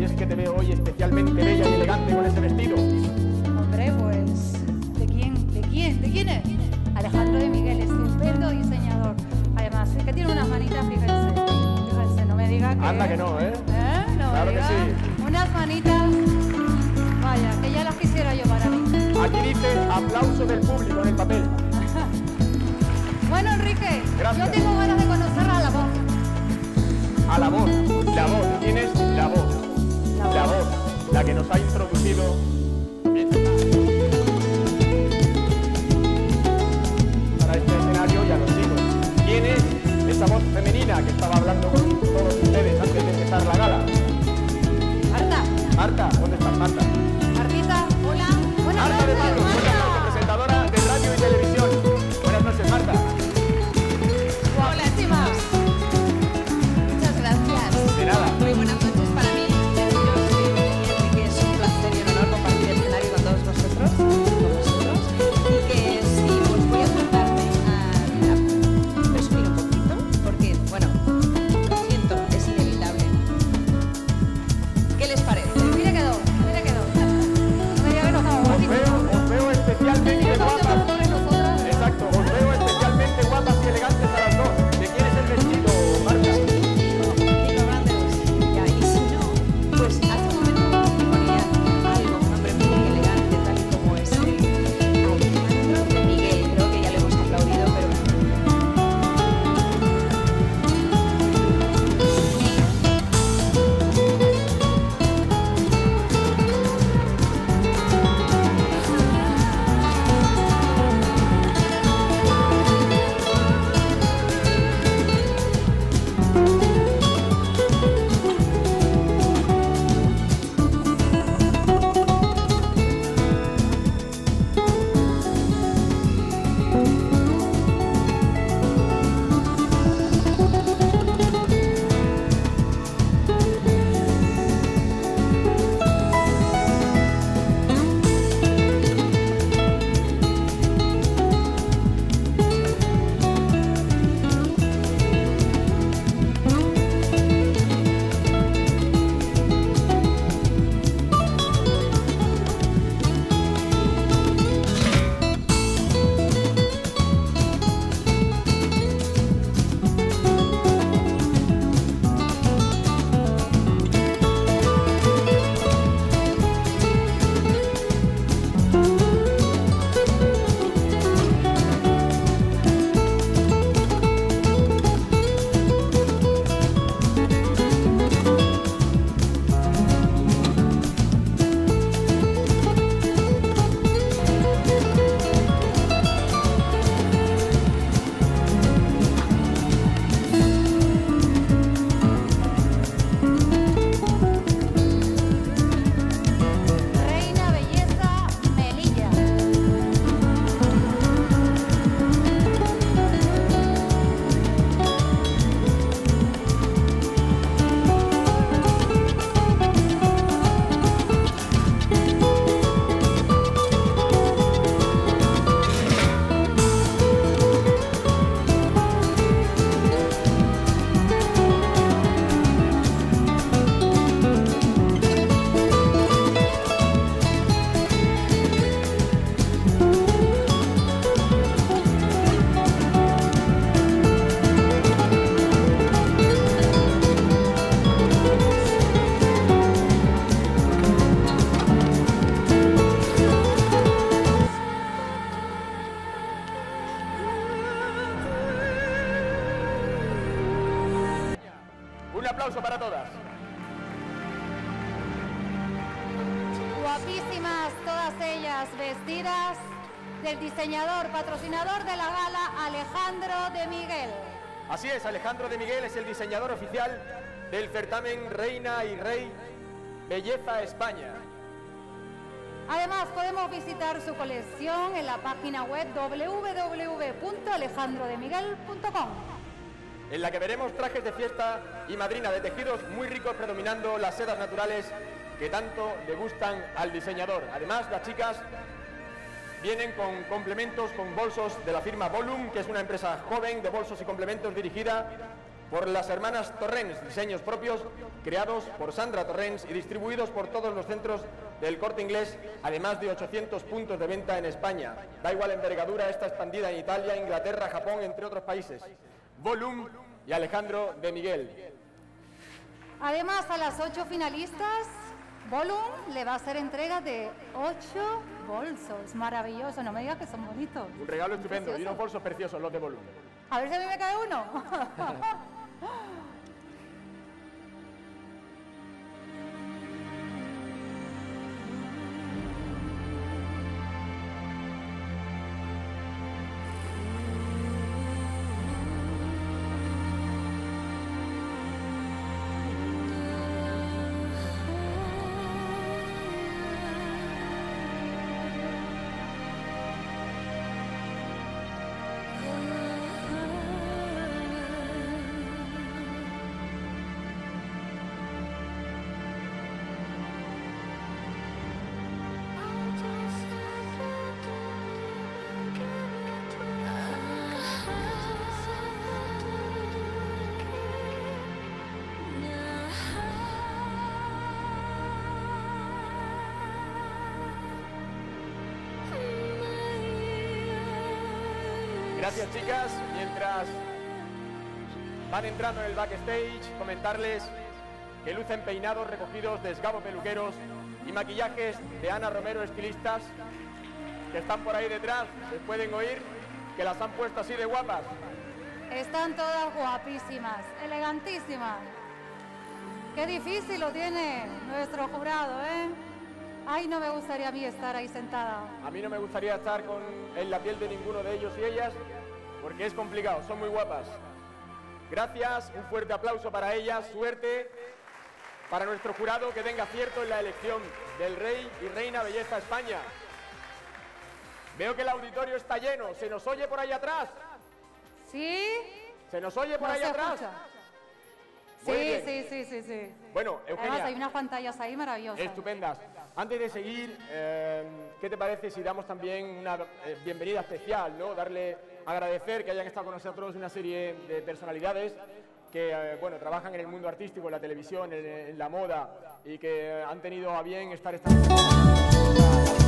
y es que te veo hoy especialmente bella y elegante con ese vestido. Hombre, pues, ¿de quién? ¿De quién? ¿De quién es? Alejandro de Miguel, estupendo diseñador. Además, es que tiene unas manitas, fíjense. Fíjense, no me diga que... Anda que no, ¿eh? No claro me diga. que sí. Unas manitas, vaya, que ya las quisiera yo para mí. Aquí dice aplauso del público en el papel. Bueno, Enrique, gracias. Yo tengo ganas de conocer a la voz. A la voz, la voz. ¿Quién es la voz? La voz, la que nos ha introducido. Para este escenario y a los chicos. ¿Quién es esa voz femenina que estaba hablando con todos ustedes antes de empezar la gala? Marta. Marta, ¿dónde estás, Marta? Martita, hola. Buenas Marta de noches, Pablo, buenas noches, presentadora de radio y televisión. Buenas noches, Marta. Guapísima. Muchas gracias. De nada. Muy buenas noches para mí. Yo soy Enrique, es un placer y un honor compartir el escenario con todos vosotros, y que sí, pues voy a tratarme a presumir un poquito, porque, bueno, lo siento, es inevitable. ¿Qué les parece? Mira quedó, mira quedó. No me diga que no estamos guapísimos. Os veo especialmente Mira cómo guapas. estamos nosotras. Exacto, os veo especialmente guapas y elegantes a las dos. ¿De quién es el vestido, Marta? Digo, grande, ya, y si no, pues hace un momento me ponía algo, un hombre muy elegante, tal y como es Alejandro de Miguel. Creo que ya le hemos aplaudido, pero Reina Belleza Melilla. Un aplauso para todas. Guapísimas todas ellas, vestidas del diseñador, patrocinador de la gala, Alejandro de Miguel. Así es, Alejandro de Miguel es el diseñador oficial del certamen Reina y Rey Belleza España. Además, podemos visitar su colección en la página web www.alejandrodemiguel.com. En la que veremos trajes de fiesta y madrina de tejidos muy ricos predominando las sedas naturales que tanto le gustan al diseñador. Además, las chicas vienen con complementos, con bolsos de la firma Volum, que es una empresa joven de bolsos y complementos dirigida por las hermanas Torrens, diseños propios creados por Sandra Torrens y distribuidos por todos los centros del Corte Inglés, además de 800 puntos de venta en España. Da igual envergadura, está expandida en Italia, Inglaterra, Japón, entre otros países. Volum y Alejandro de Miguel. Además, a las 8 finalistas, Volum le va a hacer entrega de 8 bolsos. Maravilloso, no me digas que son bonitos. Un regalo estupendo y unos bolsos preciosos los de Volum. A ver si a mí me cae uno. Gracias, chicas. Mientras van entrando en el backstage, comentarles que lucen peinados recogidos de Esgabo Peluqueros y maquillajes de Ana Romero, estilistas, que están por ahí detrás. Les pueden oír que las han puesto así de guapas. Están todas guapísimas, elegantísimas. Qué difícil lo tiene nuestro jurado, ¿eh? Ay, no me gustaría a mí estar ahí sentada. A mí no me gustaría estar en la piel de ninguno de ellos y ellas, porque es complicado, son muy guapas. Gracias, un fuerte aplauso para ellas, suerte para nuestro jurado, que tenga acierto en la elección del Rey y Reina Belleza España. Veo que el auditorio está lleno, ¿se nos oye por ahí atrás? ¿Sí? ¿Se nos oye por ahí atrás? Muy bien. Sí. Bueno, Eugenia. Además, hay unas pantallas ahí maravillosas. Estupendas. Antes de seguir, ¿qué te parece si damos también una bienvenida especial, ¿no? Agradecer que hayan estado con nosotros una serie de personalidades que, bueno, trabajan en el mundo artístico, en la televisión, en la moda, y que han tenido a bien estar esta